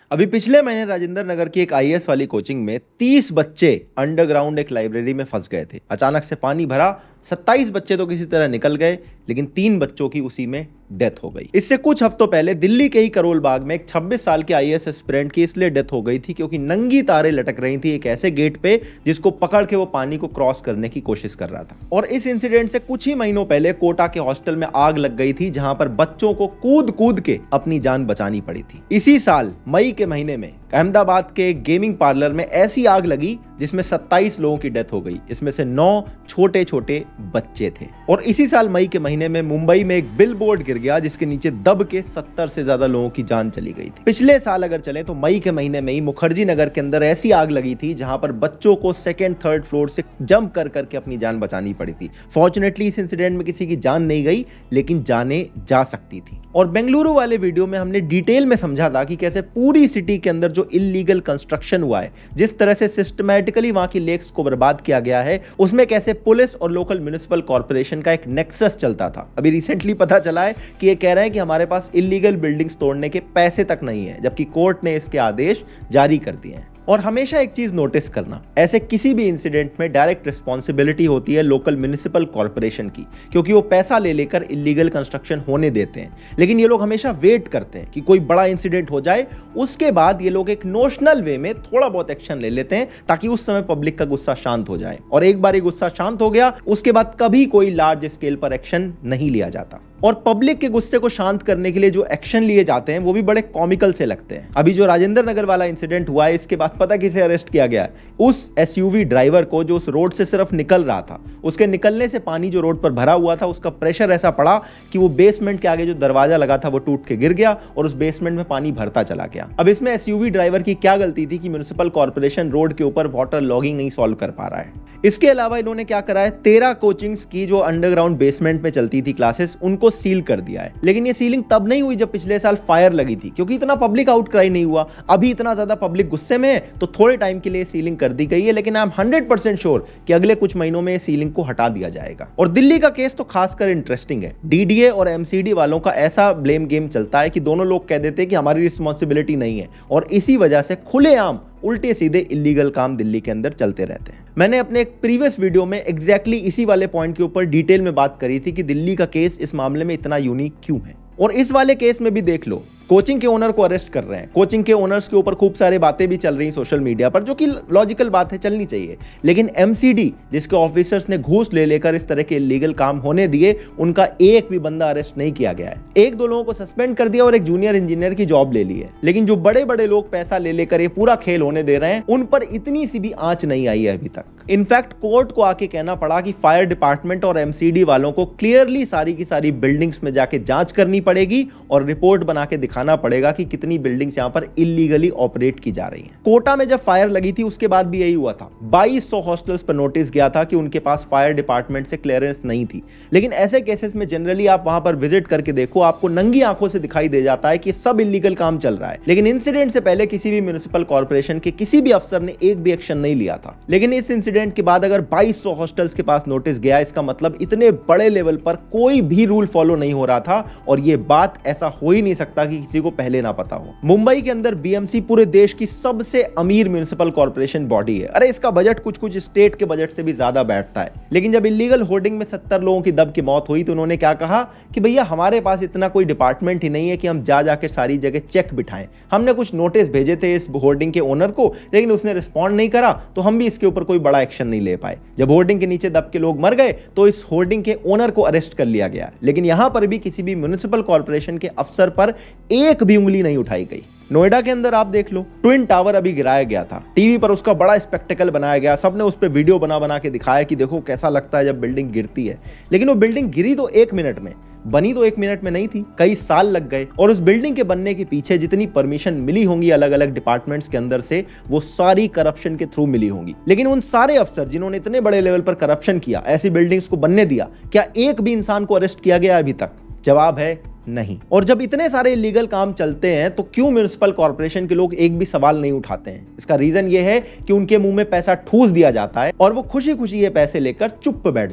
अभी पिछले महीने राजेंद्र नगर की एक आईएएस वाली कोचिंग में 30 बच्चे अंडरग्राउंड एक लाइब्रेरी में फंस गए थे। अचानक से पानी भरा, 27 बच्चे तो किसी तरह निकल गए, लेकिन 3 बच्चों की उसी में डेथ हो गई। इससे कुछ हफ्तों पहले दिल्ली के ही करोल बाग में एक 26 साल के आईएएस एस्पिरेंट की इसलिए डेथ हो गई थी क्योंकि नंगी तारें लटक रही थी एक ऐसे गेट पे जिसको पकड़ के वो पानी को क्रॉस करने की कोशिश कर रहा था। और इस इंसिडेंट से कुछ ही महीनों पहले कोटा के हॉस्टल में आग लग गई थी जहां पर बच्चों को कूद कूद के अपनी जान बचानी पड़ी थी। इसी साल मई के महीने में अहमदाबाद के गेमिंग पार्लर में ऐसी आग लगी जिसमें 27 लोगों की डेथ हो गई, इसमें से 9 छोटे छोटे बच्चे थे। और इसी साल मई के महीने में मुंबई में एक बिल बोर्ड गिर गया जिसके नीचे दब के 70 से ज्यादा लोगों की जान चली गई थी। पिछले साल अगर चले तो मई के महीने में ही मुखर्जी नगर के अंदर ऐसी आग लगी थी जहां पर बच्चों को 2nd 3rd फ्लोर से जंप कर करके अपनी जान बचानी पड़ी थी। फॉर्चुनेटली इस इंसिडेंट में किसी की जान नहीं गई, लेकिन जाने जा सकती थी। और बेंगलुरु वाले वीडियो में हमने डिटेल में समझा था कि कैसे पूरी सिटी के अंदर जो इलीगल कंस्ट्रक्शन हुआ है, जिस तरह से सिस्टमैटिकली वहां की लेक्स को बर्बाद किया गया है, उसमें कैसे पुलिस और लोकल म्युनिसिपल कॉर्पोरेशन का एक नेक्सस चलता था। अभी रिसेंटली पता चला है कि ये कह रहे हैं कि हमारे पास इलीगल बिल्डिंग्स तोड़ने के पैसे तक नहीं है, जबकि कोर्ट ने इसके आदेश जारी कर दिए हैं। और हमेशा एक चीज नोटिस करना, ऐसे किसी भी इंसिडेंट में डायरेक्ट रिस्पॉन्सिबिलिटी होती है लोकल म्युनिसिपल कॉर्पोरेशन की, क्योंकि वो पैसा ले लेकर इलीगल कंस्ट्रक्शन होने देते हैं। लेकिन ये लोग हमेशा वेट करते हैं कि कोई बड़ा इंसिडेंट हो जाए, उसके बाद ये लोग एक नोशनल वे में थोड़ा बहुत एक्शन ले लेते हैं ताकि उस समय पब्लिक का गुस्सा शांत हो जाए। और एक बार ये गुस्सा शांत हो गया, उसके बाद कभी कोई लार्ज स्केल पर एक्शन नहीं लिया जाता। और पब्लिक के गुस्से को शांत करने के लिए जो एक्शन लिए जाते हैं वो भी बड़े कॉमिकल से लगते हैं। अभी जो राजेंद्र नगर वाला इंसिडेंट हुआ है, इसके बाद पता किसे अरेस्ट किया गया है? उस एसयूवी ड्राइवर को जो उस रोड से सिर्फ निकल रहा था। उसके निकलने से पानी जो रोड पर भरा हुआ था, उसका प्रेशर ऐसा पड़ा कि वो बेसमेंट के आगे जो दरवाजा लगा था वो टूट के गिर गया और उस बेसमेंट में पानी भरता चला गया। अब इसमें एसयूवी ड्राइवर की क्या गलती थी कि म्युनिसिपल कॉर्पोरेशन रोड के ऊपर वाटर लॉगिंग नहीं सॉल्व कर पा रहा है। इसके अलावा इन्होंने क्या करा है, 13 कोचिंग्स की जो अंडरग्राउंड बेसमेंट में चलती थी क्लासेस, उनको सील कर दिया है। लेकिन ये सीलिंग तब नहीं हुई जब पिछले साल फायर लगी थी, क्योंकि इतना पब्लिक आउटक्राई नहीं हुआ। अभी इतना ज्यादा पब्लिक गुस्से में है तो थोड़े टाइम के लिए सीलिंग कर दी गई है, लेकिन आई एम 100% श्योर कि अगले कुछ महीनों में सीलिंग को हटा दिया जाएगा। और दिल्ली का केस तो खासकर इंटरेस्टिंग है। डीडीए और एमसीडी वालों का ऐसा ब्लेम गेम चलता है कि दोनों लोग कह देते हैं कि हमारी रिस्पॉन्सिबिलिटी नहीं है, और इसी वजह से खुलेआम उल्टे सीधे इलीगल काम दिल्ली के अंदर चलते रहते हैं। मैंने अपने एक प्रीवियस वीडियो में एग्जैक्टली इसी वाले पॉइंट के ऊपर डिटेल में बात करी थी कि दिल्ली का केस इस मामले में इतना यूनिक क्यों है। और इस वाले केस में भी देख लो, कोचिंग के ओनर को अरेस्ट कर रहे हैं। कोचिंग के ओनर्स के ऊपर खूब सारे बातें भी चल रही सोशल मीडिया पर, जो कि लॉजिकल बात है, चलनी चाहिए। लेकिन एमसीडी जिसके ऑफिसर्स ने घूस ले लेकर इस तरह के इलीगल काम होने दिए, उनका एक भी बंदा अरेस्ट नहीं किया गया है। 1-2 लोगों को सस्पेंड कर दिया और एक जूनियर इंजीनियर की जॉब ले ली है। लेकिन जो बड़े बड़े लोग पैसा ले लेकर ये पूरा खेल होने दे रहे हैं, उन पर इतनी सी भी आंच नहीं आई है अभी तक। इनफैक्ट कोर्ट को आके कहना पड़ा कि फायर डिपार्टमेंट और एमसीडी वालों को क्लियरली सारी की सारी बिल्डिंग्स में जाके जांच करनी पड़ेगी और रिपोर्ट बना के दिखाना पड़ेगा कि कितनी बिल्डिंग्स यहां पर इलीगली ऑपरेट की जा रही हैं। कोटा में जब फायर लगी थी उसके बाद भी यही हुआ था। 2200 हॉस्टल्स पर नोटिस गया था कि उनके पास फायर डिपार्टमेंट से क्लियरेंस नहीं थी। लेकिन ऐसे केसेस में जनरली आप वहां पर विजिट करके देखो, आपको नंगी आंखों से दिखाई दे जाता है कि सब इलीगल काम चल रहा है। लेकिन इंसिडेंट से पहले किसी भी म्युनिसिपल कॉर्पोरेशन के किसी भी अफसर ने एक भी एक्शन नहीं लिया था। लेकिन इस इंसिडेंट के बाद अगर 2200 हॉस्टल्स के पास नोटिस गया, इसका मतलब इतने बड़े लेवल पर कोई भी रूल फॉलो नहीं हो रहा था। और यह बात ऐसा हो ही नहीं सकता कि किसी को पहले ना पता हो। मुंबई के अंदर बीएमसी पूरे देश की सबसे अमीर म्युनिसिपल कॉर्पोरेशन बॉडी है। अरे इसका बजट कुछ स्टेट के बजट से भी ज्यादा बैठता है। लेकिन जब इलीगल होर्डिंग में 70 लोगों की दब की मौत हुई तो उन्होंने क्या कहा कि भैया हमारे पास इतना कोई डिपार्टमेंट ही नहीं है कि हम जाकर सारी जगह चेक बिठाएं। हमने कुछ नोटिस भेजे थे इस होर्डिंग के ओनर को, लेकिन उसने रिस्पॉन्ड नहीं करा, तो हम भी इसके ऊपर कोई बड़ा एक्शन नहीं ले पाए। जब होर्डिंग के नीचे दब के लोग मर गए तो इस होर्डिंग के ओनर को अरेस्ट कर लिया गया। लेकिन यहां पर भी किसी भी म्युनिसिपल कॉर्पोरेशन के अफसर पर एक भी उंगली नहीं उठाई गई। नोएडा के अंदर आप देख लो, ट्विन टावर अभी गिराया गया था। टीवी पर उसका बड़ा स्पेक्टेकल बनाया गया, सबने उस पर वीडियो बना के दिखाया कि देखो कैसा लगता है जब बिल्डिंग गिरती है। लेकिन वो बिल्डिंग गिरी तो 1 मिनट में, बनी तो 1 मिनट में नहीं थी, कई साल लग गए। और उस बिल्डिंग के बनने के पीछे जितनी परमिशन मिली होंगी अलग अलग डिपार्टमेंट्स के अंदर से, वो सारी करप्शन के थ्रू मिली होंगी। लेकिन उन सारे अफसर जिन्होंने इतने बड़े लेवल पर करप्शन किया, ऐसी बिल्डिंग्स को बनने दिया, क्या एक भी इंसान को अरेस्ट किया गया अभी तक? जवाब है नहीं। और जब इतने सारे इलीगल काम चलते हैं तो क्यों म्युनिसिपल कॉर्पोरेशन के लोग एक भी सवाल नहीं उठाते हैं? इसका रीजन ये है कि उनके मुंह में पैसा ठूस दिया जाता है और वो खुशी खुशी ये पैसे लेकर चुप बैठ जाते हैं।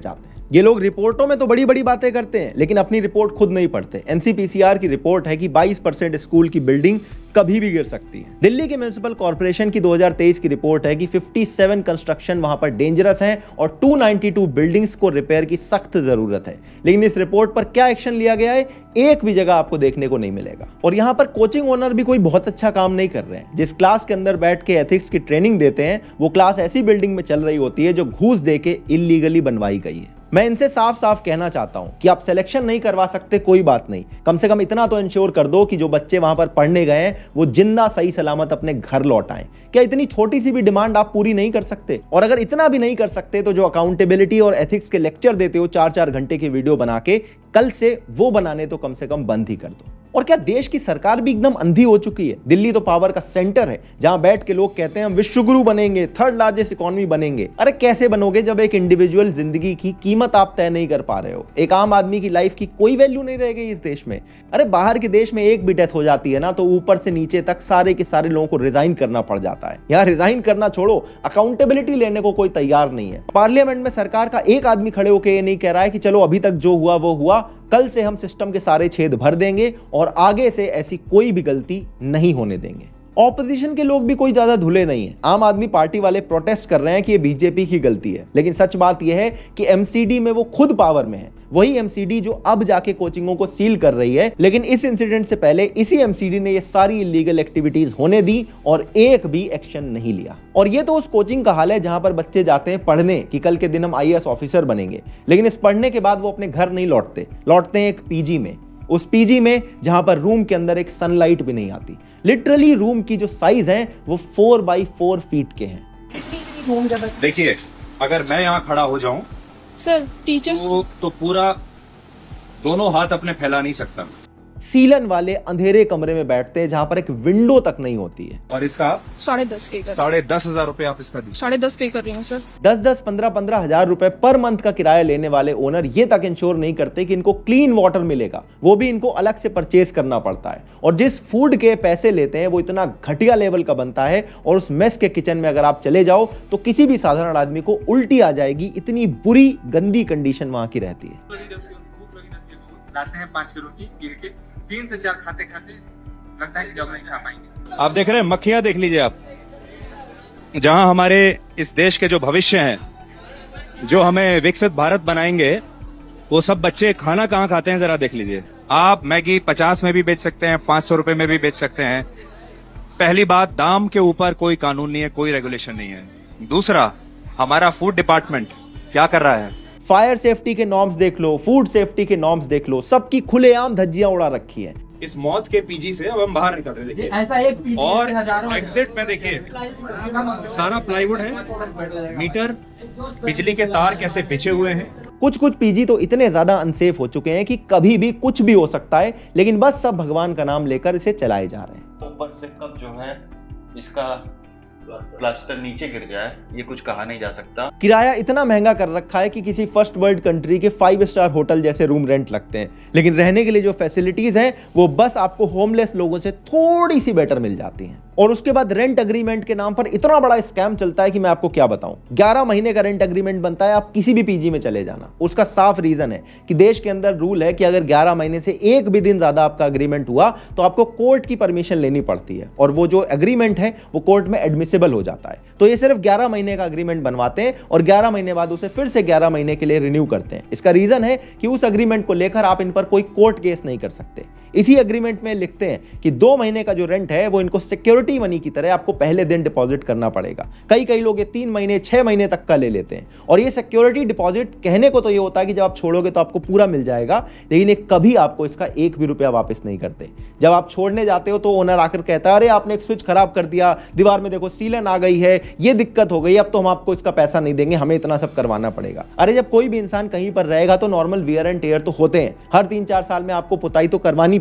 ये लोग रिपोर्टों में तो बड़ी बड़ी बातें करते हैं लेकिन अपनी रिपोर्ट खुद नहीं पढ़ते। एनसीपीसीआर की रिपोर्ट है कि 22% स्कूल की बिल्डिंग कभी भी गिर सकती है। दिल्ली के म्युनिसिपल कॉर्पोरेशन की 2023 की रिपोर्ट है कि 57 कंस्ट्रक्शन वहां पर डेंजरस हैं और 292 बिल्डिंग्स को रिपेयर की सख्त जरूरत है। लेकिन इस रिपोर्ट पर क्या एक्शन लिया गया है, एक भी जगह आपको देखने को नहीं मिलेगा। और यहां पर कोचिंग ओनर भी कोई बहुत अच्छा काम नहीं कर रहे हैं। जिस क्लास के अंदर बैठ के एथिक्स की ट्रेनिंग देते हैं वो क्लास ऐसी बिल्डिंग में चल रही होती है जो घूस दे के इल्लीगली बनवाई गई है। मैं इनसे साफ साफ कहना चाहता हूं कि आप सिलेक्शन नहीं करवा सकते, कोई बात नहीं, कम से कम इतना तो इंश्योर कर दो कि जो बच्चे वहां पर पढ़ने गए हैं वो जिंदा सही सलामत अपने घर लौट आएं। क्या इतनी छोटी सी भी डिमांड आप पूरी नहीं कर सकते? और अगर इतना भी नहीं कर सकते तो जो अकाउंटेबिलिटी और एथिक्स के लेक्चर देते हो 4-4 घंटे की वीडियो बना के, कल से वो बनाने तो कम से कम बंद ही कर दो। और क्या देश की सरकार भी एकदम अंधी हो चुकी है? दिल्ली तो पावर का सेंटर है जहां बैठ के लोग कहते हैं हम विश्वगुरु बनेंगे, थर्ड लार्जेस्ट इकोनॉमी बनेंगे। अरे कैसे बनोगे जब एक इंडिविजुअल जिंदगी की कीमत आप तय नहीं कर पा रहे हो? एक आम आदमी की लाइफ की कोई वैल्यू नहीं रह गई इस देश में। अरे बाहर के देश में एक भी डेथ हो जाती है ना तो ऊपर से नीचे तक सारे के सारे लोगों को रिजाइन करना पड़ जाता है। यहाँ रिजाइन करना छोड़ो, अकाउंटेबिलिटी लेने को कोई तैयार नहीं है। पार्लियामेंट में सरकार का एक आदमी खड़े होकर ये नहीं कह रहा है कि चलो अभी तक जो हुआ वो हुआ, कल से हम सिस्टम के सारे छेद भर देंगे और आगे से ऐसी कोई भी गलती नहीं होने देंगे। ऑपोजिशन के लोग भी कोई ज्यादा धुले नहीं है। आम आदमी पार्टी वाले प्रोटेस्ट कर रहे हैं कि ये बीजेपी की गलती है, लेकिन सच बात यह है कि एमसीडी में वो खुद पावर में है। वही एमसीडी जो अब जाके कोचिंगों को सील कर रही है, लेकिन इस इंसिडेंट से पहले इसी एमसीडी ने ये सारी इलीगल एक्टिविटीज होने दी और एक भी एक्शन नहीं लिया। और ये तो उस कोचिंग का हाल है जहां पर बच्चे जाते हैं पढ़ने कि कल के दिन हम आईएएस ऑफिसर बनेंगे, लेकिन इस पढ़ने के बाद वो अपने घर नहीं लौटते हैं एक पीजी में। उस पीजी में जहां पर रूम के अंदर एक सनलाइट भी नहीं आती। लिटरली रूम की जो साइज है वो 4x4 फीट के हैं। देखिए, अगर मैं यहाँ खड़ा हो जाऊं सर टीचर्स तो पूरा दोनों हाथ अपने फैला नहीं सकता। सीलन वाले अंधेरे कमरे में बैठते हैं जहां पर एक विंडो तक नहीं होती है। और इसका 10.5 पे कर 10,500 रुपए आप इसका दीजिए। 10.5 पे कर रही हूँ सर। 10-10, 15-15 हजार रुपए पर मंथ का किराया लेने वाले ओनर ये तक इंश्योर नहीं करते कि इनको क्लीन वाटर मिलेगा, वो भी इनको अलग से परचेज करना पड़ता है। और जिस फूड के पैसे लेते हैं वो इतना घटिया लेवल का बनता है और उस मेस के किचन में अगर आप चले जाओ तो किसी भी साधारण आदमी को उल्टी आ जाएगी, इतनी बुरी गंदी कंडीशन वहां की रहती है। लाते हैं 5 रोटी गिर के 3 से 4 खाते खाते लगता है कि जब नहीं खा पाएंगे। आप देख रहे हैं मक्खियां, देख लीजिए आप, जहां हमारे इस देश के जो भविष्य हैं, जो हमें विकसित भारत बनाएंगे, वो सब बच्चे खाना कहाँ खाते हैं जरा देख लीजिए आप। मैगी 50 में भी बेच सकते हैं, 500 रुपए में भी बेच सकते हैं। पहली बात, दाम के ऊपर कोई कानून नहीं है, कोई रेगुलेशन नहीं है। दूसरा, हमारा फूड डिपार्टमेंट क्या कर रहा है? फायर सेफ्टी के नॉर्म्स देख लो, फूड सेफ्टी के नॉर्म्स देख लो, सबकी खुलेआम धज्जियां उड़ा रखी है। इस मौत के पीजी से अब हम बाहर निकल रहे हैं। देखिए ऐसा एक पीजी और से हजारों एग्जिट में देखिए सारा प्लाईवुड है, मीटर, बिजली के तार कैसे बिछे हुए हैं। कुछ पीजी तो इतने ज्यादा अनसेफ हो चुके हैं कि कभी भी कुछ भी हो सकता है, लेकिन बस सब भगवान का नाम लेकर इसे चलाए जा रहे हैं। ऊपर से कब जो है इसका प्लास्टर नीचे गिर जाए ये कुछ कहा नहीं जा सकता। किराया इतना महंगा कर रखा है कि किसी फर्स्ट वर्ल्ड कंट्री के 5 स्टार होटल जैसे रूम रेंट लगते हैं, लेकिन रहने के लिए जो फैसिलिटीज हैं वो बस आपको होमलेस लोगों से थोड़ी सी बेटर मिल जाती हैं। और उसके बाद रेंट अग्रीमेंट के नाम पर इतना बड़ा स्कैम चलता है कि मैं आपको क्या बताऊं। 11 महीने का रेंट अग्रीमेंट बनता है, आप किसी भी पीजी में चले जाना। उसका साफ रीजन है कि देश के अंदर रूल है कि अगर 11 महीने से एक भी दिन ज्यादा आपका अग्रीमेंट हुआ तो आपको कोर्ट की परमिशन लेनी पड़ती है, और वो जो एग्रीमेंट है वो कोर्ट में एडमिसिबल हो जाता है। तो ये सिर्फ 11 महीने का अग्रीमेंट बनवाते हैं और 11 महीने बाद उसे फिर से 11 महीने के लिए रिन्यू करते हैं। इसका रीजन है कि उस अग्रीमेंट को लेकर आप इन पर कोई कोर्ट केस नहीं कर सकते। इसी एग्रीमेंट में लिखते हैं कि 2 महीने का जो रेंट है वो इनको सिक्योरिटी मनी की तरह आपको पहले दिन डिपॉजिट करना पड़ेगा। कई लोग ये 3 महीने 6 महीने तक का ले लेते हैं। और ये सिक्योरिटी डिपॉजिट कहने को तो ये होता है कि जब आप छोड़ोगे तो आपको पूरा मिल जाएगा, लेकिन ये कभी आपको इसका 1 भी रुपया वापस नहीं करते। जब आप छोड़ने जाते हो तो ओनर आकर कहता है अरे आपने एक स्विच खराब कर दिया, दीवार में देखो सीलन आ गई है, ये दिक्कत हो गई, अब तो हम आपको इसका पैसा नहीं देंगे, हमें इतना सब करवाना पड़ेगा। अरे जब कोई भी इंसान कहीं पर रहेगा तो नॉर्मल वियर एंड टेयर तो होते हैं, हर 3-4 साल में आपको पुताई तो करवानी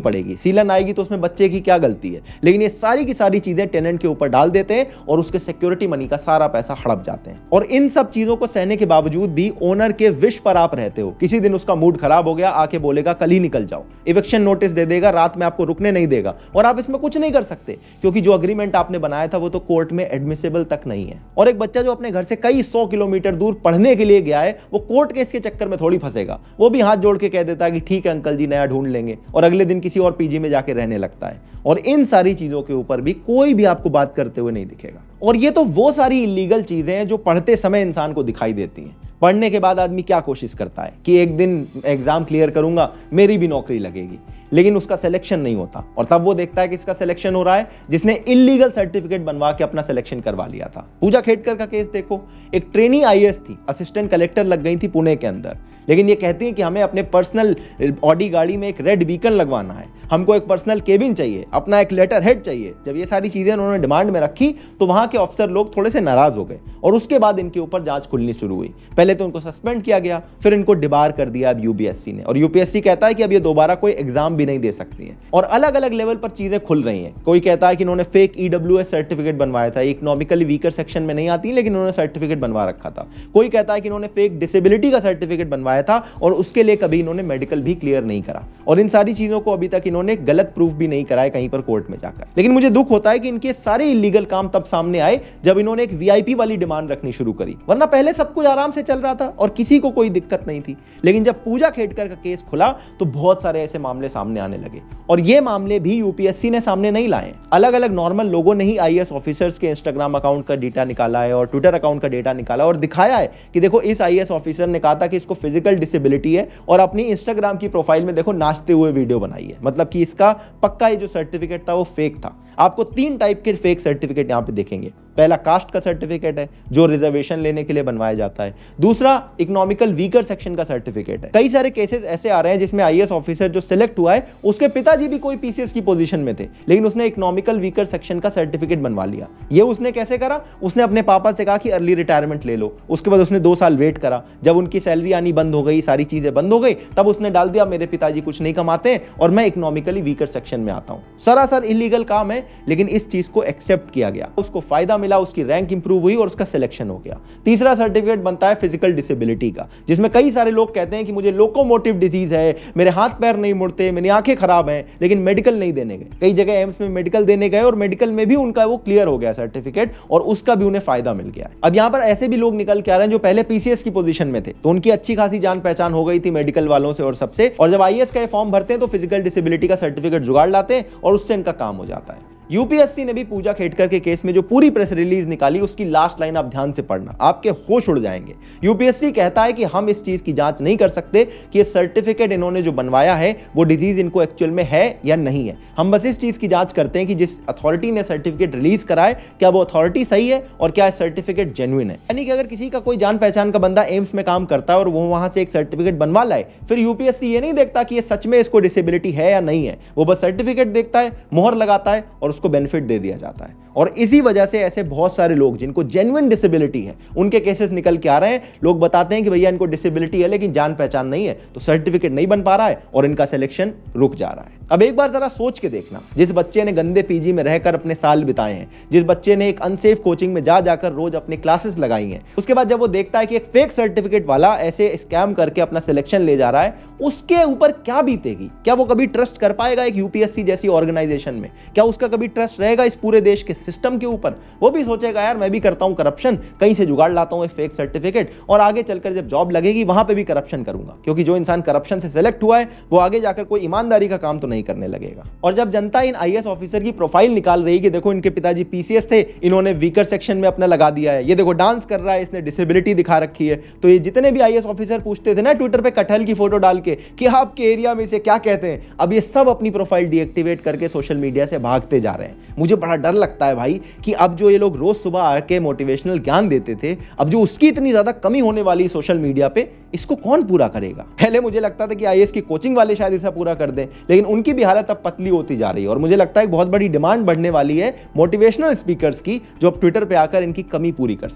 पड़ेगी, सीलन आएगी तो उसमें बच्चे की क्या गलती है। लेकिन ये सारी की सारी चीजें टेनेंट के ऊपर डाल देते हैं और उसके सिक्योरिटी मनी का सारा पैसा हड़प जाते हैं। और इन सब चीजों को सहने के बावजूद भी ओनर के विश पर आप रहते हो। किसी दिन उसका मूड खराब हो गया, आके बोलेगा कल ही निकल जाओ, इविक्शन नोटिस दे देगा, रात में आपको रुकने नहीं देगा और आप इसमें कुछ नहीं कर सकते क्योंकि जो अग्रीमेंट आपने बनाया था वो तो कोर्ट में एडमिसिबल तक नहीं है। और एक बच्चा जो अपने घर से कई 100 किलोमीटर दूर पढ़ने के लिए गया है, वो कोर्ट केस के चक्कर में थोड़ी फंसेगा। वो भी हाथ जोड़ के कह देता है कि ठीक है अंकल जी, नया ढूंढ लेंगे, और अगले दिन किसी और पीजी में जाके रहने लगता है। और इन सारी चीजों के ऊपर भी कोई भी आपको बात करते हुए नहीं दिखेगा। और ये तो वो सारी इलीगल चीजें हैं जो पढ़ते समय इंसान को दिखाई देती हैं। पढ़ने के बाद आदमी क्या कोशिश करता है कि एक दिन एग्जाम क्लियर करूंगा, मेरी भी नौकरी लगेगी, लेकिन उसका सिलेक्शन नहीं होता। और तब वो देखता है कि इसका सिलेक्शन हो रहा है जिसने इलीगल सर्टिफिकेट बनवा के अपना सिलेक्शन करवा लिया था। पूजा खेडकर का केस देखो, एक ट्रेनी आईएएस थी, असिस्टेंट कलेक्टर लग गई थी पुणे के अंदर, लेकिन ये कहती है कि हमें अपने पर्सनल ऑडी गाड़ी में एक रेड बीकन लगवाना है, हमको एक पर्सनल केबिन चाहिए, अपना एक लेटर हेड चाहिए। जब ये सारी चीजें उन्होंने डिमांड में रखी तो वहां के अफसर लोग थोड़े से नाराज हो गए और उसके बाद इनके ऊपर जांच खुलनी शुरू हुई। पहले तो उनको सस्पेंड किया गया, फिर इनको डिबार कर दिया अब यूपीएससी ने, और यूपीएससी कहता है कि अब ये दोबारा कोई एग्जाम भी नहीं दे सकती है। और अलग अलग लेवल पर चीजें खुल रही हैं। कोई कहता है कि इन्होंने फेक ईडब्ल्यूएस सर्टिफिकेट बनवाया था, इकोनॉमिकली वीकर सेक्शन में नहीं आती लेकिन उन्होंने सर्टिफिकेट बनवा रखा था। कोई कहता है कि इन्होंने फेक डिसेबिलिटी का सर्टिफिकेट बनवाया था और उसके लिए कभी इन्होंने मेडिकल भी क्लियर नहीं करा, और इन सारी चीजों को अभी तक इन्होंने गलत प्रूफ भी नहीं कराया कहीं पर कोर्ट में जाकर। लेकिन मुझे दुख होता है कि इनके सारे इलीगल काम तब सामने आए जब इन्होंने एक वीआईपी वाली डिमांड रखनी शुरू करी, वरना पहले सब कुछ आराम से चल रहा था और किसी को कोई दिक्कत नहीं थी। लेकिन जब पूजा खेडकर का केस खुला तो बहुत सारे ऐसे मामले सामने आने लगे, और ये मामले भी यूपीएससी ने सामने नहीं लाए। अलग अलग नॉर्मल लोगों ने ही आईएएस ऑफिसर्स के इंस्टाग्राम अकाउंट का डेटा निकाला है और ट्विटर अकाउंट का डेटा निकाला और दिखाया है कि देखो इस आईएएस ऑफिसर ने कहा था कि इसको फिजिकल डिसेबिलिटी है, और अपनी इंस्टाग्राम की प्रोफाइल में देखो नाचते हुए वीडियो बनाई है। मतलब कि इसका पक्का ये जो सर्टिफिकेट था वो फेक था। आपको 3 टाइप के फेक सर्टिफिकेट यहां पे देखेंगे। पहला कास्ट का सर्टिफिकेट है जो रिजर्वेशन लेने के लिए बनवाया जाता है। दूसरा इकोनॉमिकल वीकर सेक्शन का सर्टिफिकेट है। कई सारे केसेस ऐसे आ रहे हैं जिसमें आईएएस ऑफिसर जो सिलेक्ट हुआ है उसके पिताजी भी कोई पीसीएस की पोजीशन में थे, लेकिन उसने इकोनॉमिकल वीकर सेक्शन का सर्टिफिकेट बनवा लिया। ये उसने कैसे करा? उसने अपने पापा से कहा कि अर्ली रिटायरमेंट ले लो। उसके बाद उसने 2 साल वेट करा, जब उनकी सैलरी आनी बंद हो गई, सारी चीजें बंद हो गई, तब उसने डाल दिया मेरे पिताजी कुछ नहीं कमाते हैं और मैं इकोनॉमिकली वीकर सेक्शन में आता हूं। सरासर इलीगल काम है, लेकिन इस चीज को एक्सेप्ट किया गया, उसको फायदा मिला, उसकी रैंक इंप्रूव हुई और उसका सिलेक्शन हो गया। तीसरा सर्टिफिकेट बनता है फिजिकल डिसेबिलिटी का, जिसमें कई सारे लोग कहते हैं कि मुझे लोकोमोटिव डिजीज है, मेरे हाथ पैर नहीं मुड़ते, मेरी आंखें खराब हैं, लेकिन मेडिकल नहीं देने गए। कई जगह एम्स में मेडिकल देने गए और मेडिकल में भी उनका वो क्लियर हो गया सर्टिफिकेट और उसका भी उन्हें फायदा मिल गया। अब यहां पर ऐसे भी लोग निकल के आ रहे हैं जो पहले पीसीएस की पोजीशन में थे, तो उनकी अच्छी खासी जान पहचान हो गई थी मेडिकल वालों से और सबसे, और जब आईएएस का फॉर्म भरते हैं तो फिजिकल डिसेबिलिटी का सर्टिफिकेट जुगाड़ लाते हैं और उससे इनका काम हो जाता है। यूपीएससी ने भी पूजा खेडकर के केस में जो पूरी प्रेस रिलीज निकाली उसकी लास्ट लाइन आप ध्यान से पढ़ना, आपके होश उड़ जाएंगे। यूपीएससी कहता है कि हम इस चीज की जांच नहीं कर सकते कि ये सर्टिफिकेट इन्होंने जो बनवाया है वो डिजीज इनको एक्चुअल में है या नहीं है। हम बस इस चीज की जांच करते हैं कि जिस अथॉरिटी ने सर्टिफिकेट रिलीज कराए क्या वो अथॉरिटी सही है और क्या सर्टिफिकेट जेन्युइन है। यानी कि अगर किसी का कोई जान पहचान का बंदा एम्स में काम करता है और वो वहां से एक सर्टिफिकेट बनवा लाए, फिर यूपीएससी ये नहीं देखता कि ये सच में इसको डिसेबिलिटी है या नहीं है, वो बस सर्टिफिकेट देखता है, मोहर लगाता है और उसको बेनिफिट दे दिया जाता है। और इसी वजह से ऐसे बहुत सारे लोग जिनको जेन्युइन डिसेबिलिटी है उनके केसेस निकल के आ रहे हैं। लोग बताते हैं कि भैया इनको डिसेबिलिटी है लेकिन जान पहचान नहीं है, तो सर्टिफिकेट नहीं बन पा रहा है और इनका सिलेक्शन रुक जा रहा है। अब एक बार जरा सोच के देखना, जिस बच्चे ने गंदे पीजी में रहकर अपने साल बिताए हैं, जिस बच्चे ने एक अनसेफ कोचिंग में जा जाकर रोज अपनी क्लासेस लगाई हैं, उसके बाद जब वो देखता है कि एक फेक सर्टिफिकेट वाला ऐसे स्कैम करके अपना सिलेक्शन ले जा रहा है, उसके ऊपर क्या बीतेगी? क्या वो कभी ट्रस्ट कर पाएगा एक यूपीएससी जैसी ऑर्गेनाइजेशन में? क्या उसका कभी ट्रस्ट रहेगा इस पूरे देश के सिस्टम के ऊपर? वो भी सोचेगा यार मैं भी करता हूं करप्शन, कहीं से जुगाड़ लाता हूं एक फेक सर्टिफिकेट और आगे चलकर जब जॉब लगेगी वहां पे भी करप्शन करूंगा, क्योंकि जो इंसान करप्शन से सिलेक्ट हुआ है वो आगे जाकर कोई ईमानदारी का काम तो नहीं करने लगेगा। और जब जनता इन आईएएस ऑफिसर की प्रोफाइल निकाल रही कि देखो इनके पिताजी पीसीएस थे, इन्होंने वीकर सेक्शन में अपना लगा दिया है, ये देखो डांस कर रहा है, इसने डिसेबिलिटी दिखा रखी है, तो ये जितने भी आईएएस ऑफिसर पूछते थे ना ट्विटर पे कटहल की फोटो डाल के कि आपके एरिया में इसे क्या कहते हैं, अब ये सब अपनी प्रोफाइल डीएक्टिवेट करके सोशल मीडिया से भागते जा रहे हैं। मुझे बड़ा डर लगता है भाई कि अब जो ये लोग रोज सुबह आके मोटिवेशनल ज्ञान देते थे, अब जो उसकी इतनी ज्यादा कमी होने वाली सोशल मीडिया पे, इसको कौन पूरा करेगा? पहले मुझे लगता था कि आईएएस की कोचिंग वाले शायद इसे पूरा कर दें, लेकिन उनकी भी हालत अब पतली होती जा रही है और मुझे लगता है एक बहुत बड़ी डिमांड बढ़ने वाली है मोटिवेशनल स्पीकर्स की, जो अब ट्विटर पे आकर इनकी कमी पूरी कर सकें।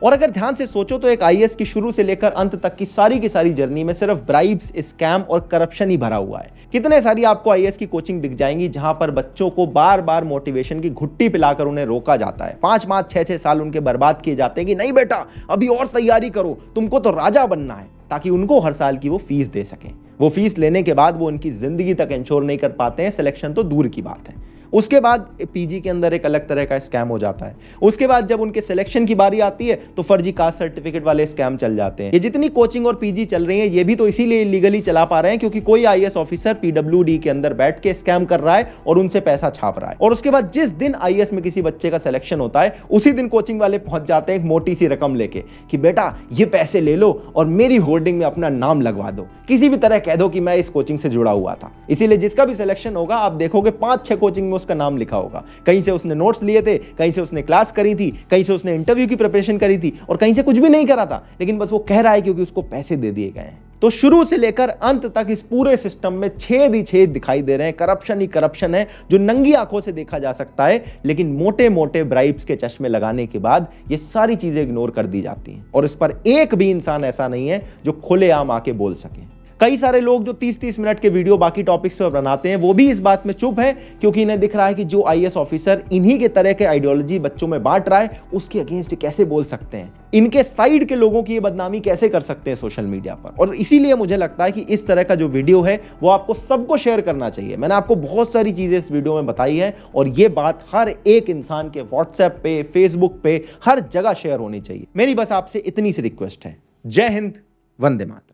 और अगर ध्यान से सोचो तो एक आईएएस की शुरू से लेकर अंत तक की सारी जर्नी में सिर्फ ब्राइब्स, स्कैम और करप्शन ही भरा हुआ है। कितने सारी आपको आईएएस की कोचिंग दिख जाएंगी जहां पर बच्चों को बार बार मोटिवेशन की घुट्टी पिलाकर उन्हें रोका जाता है। 5-5, 6-6 साल उनके बर्बाद किए जाते हैं कि नहीं बेटा अभी और तैयारी करो, तुमको तो राजा बनना है, ताकि उनको हर साल की वो फीस दे सकें। वो फीस लेने के बाद वो उनकी जिंदगी तक इंश्योर नहीं कर पाते हैं, सिलेक्शन तो दूर की बात है। उसके बाद पीजी के अंदर एक अलग तरह का स्कैम हो जाता है। उसके बाद जब उनके सिलेक्शन की बारी आती है तो फर्जी कास्ट सर्टिफिकेट वाले स्कैम चल जाते हैं। ये जितनी कोचिंग और पीजी चल रही है ये भी तो इसीलिए इलीगली चला पा रहे हैं क्योंकि कोई आईएएस ऑफिसर पीडब्ल्यूडी के अंदर बैठ के स्कैम कर रहा है और उनसे पैसा छाप रहा है। और उसके बाद जिस दिन आईएएस में किसी बच्चे का सिलेक्शन होता है उसी दिन कोचिंग वाले पहुंच जाते हैं एक मोटी सी रकम लेके कि बेटा ये पैसे ले लो और मेरी होर्डिंग में अपना नाम लगवा दो, किसी भी तरह कह दो कि मैं इस कोचिंग से जुड़ा हुआ था। इसीलिए जिसका भी सिलेक्शन होगा आप देखोगे 5-6 कोचिंग में उसका नाम लिखा होगा। कहीं से उसने नोट्स लिए थे, कहीं से उसने क्लास करी थी, कहीं से उसने इंटरव्यू की प्रिपरेशन करी थी और कहीं से कुछ भी नहीं करा था, लेकिन बस वो कह रहा है क्योंकि उसको पैसे दे दिए गए हैं। तो शुरू से लेकर अंत तक इस पूरे सिस्टम में छेद ही छेद दिखाई दे रहे हैं। करप्शन ही करप्शन है जो नंगी आंखों से देखा जा सकता है, लेकिन मोटे मोटे ब्राइब्स के चश्मे लगाने के बाद ये सारी चीजें इग्नोर कर दी जाती हैं और इस पर एक भी इंसान ऐसा नहीं है जो खुलेआम आके बोल सके। कई सारे लोग जो 30-30 मिनट के वीडियो बाकी टॉपिक्स पर बनाते हैं वो भी इस बात में चुप है क्योंकि इन्हें दिख रहा है कि जो आईएएस ऑफिसर इन्हीं के तरह के आइडियोलॉजी बच्चों में बांट रहा है उसके अगेंस्ट कैसे बोल सकते हैं, इनके साइड के लोगों की ये बदनामी कैसे कर सकते हैं सोशल मीडिया पर। और इसीलिए मुझे लगता है कि इस तरह का जो वीडियो है वो आपको सबको शेयर करना चाहिए। मैंने आपको बहुत सारी चीजें इस वीडियो में बताई है और ये बात हर एक इंसान के व्हाट्सएप पे, फेसबुक पे, हर जगह शेयर होनी चाहिए। मेरी बस आपसे इतनी सी रिक्वेस्ट है। जय हिंद, वंदे मातरम।